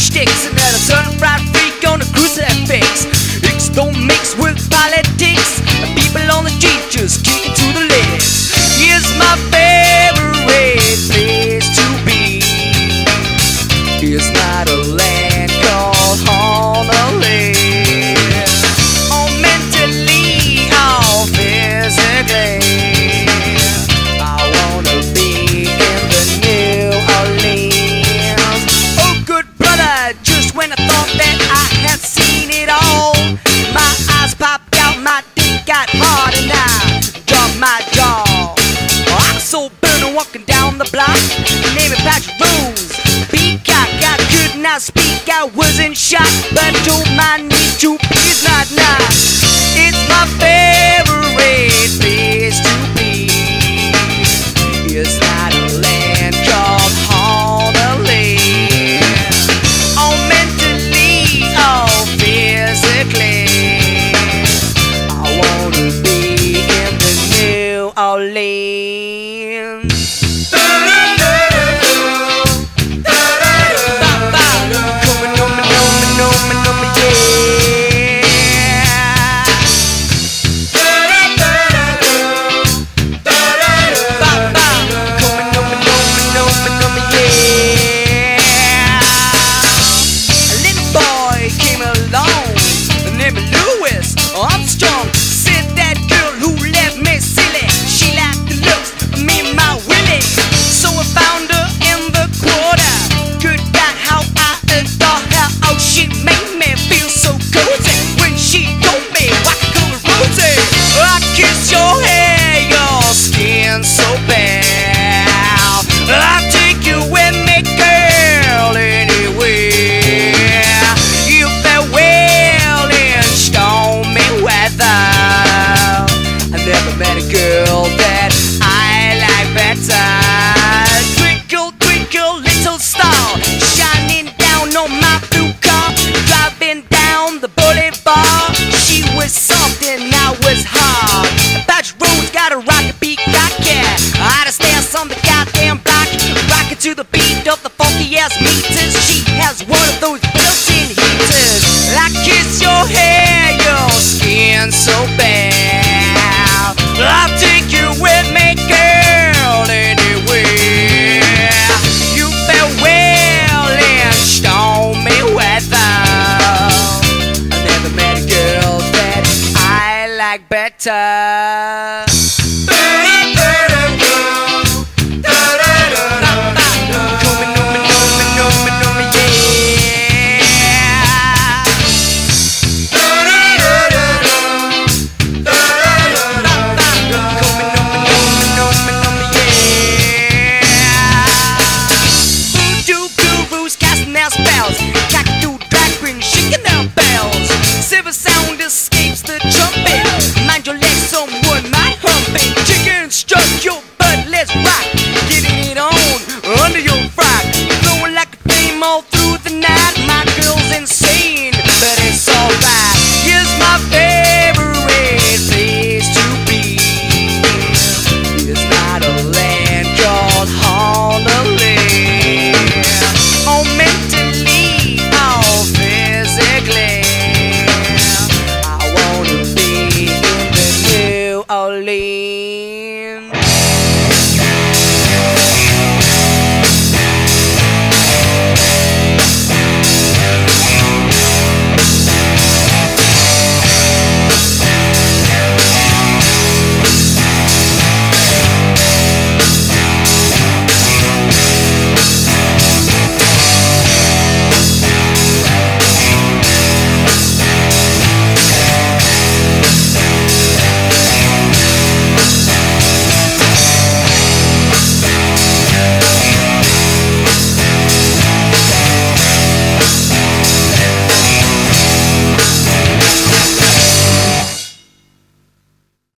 shticks, and that a certain fried freak on a crucifix. X don't mix with politics, and people on the street just kick it to the legs. Here's my favorite place to be. It's not a land called Honolulu. All mentally, all physically, I wanna be in the New Orleans. Oh good brother, just when I thought that I had seen it all, my eyes popped out, my dick got hard, and I dropped my jaw. I'm so burning walking down the block, name Apache Peacock. I could not speak, I wasn't shot, but I told my niece to please not knock. It's my favorite place to be. It's not a land called Honolulu. All mentally, all physically, I wanna be in the New Orleans. Twinkle, twinkle, little star, shining down on my blue car, driving down the boulevard. She was soft and I was hard. Apache Road's got a rocket Peacock, yeah. I had to stance on the goddamn block, rocking to the beat of the funky ass meters. She has one of those built-in heaters. I kiss your hair, your skin so bad. I'll take you with me, girl, anywhere. You fare well in stormy weather. I never met a girl that I like better. Spells, cockatoo, drag queen, shaking their bells. Silver sound escapes the trumpet. Mind your legs, someone might hump it. Chicken struck your butt, let's rock. Getting it on under your frock, flowing like a flame all through the night. My girl's insane, but it's alright. Here's my favorite place to be. It's not a land called Honolulu. Oh, mentally, all physically, I wanna be in the New Orleans.